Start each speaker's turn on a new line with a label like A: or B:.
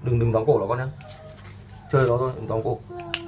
A: Đừng đừng tóm cổ nó con nhá. Chơi nó thôi, đừng tóm cổ.